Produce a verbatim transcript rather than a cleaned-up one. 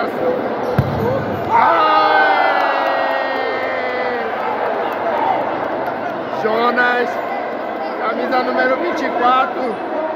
Jonas. Ai! Jonas, camisa número vinte e quatro.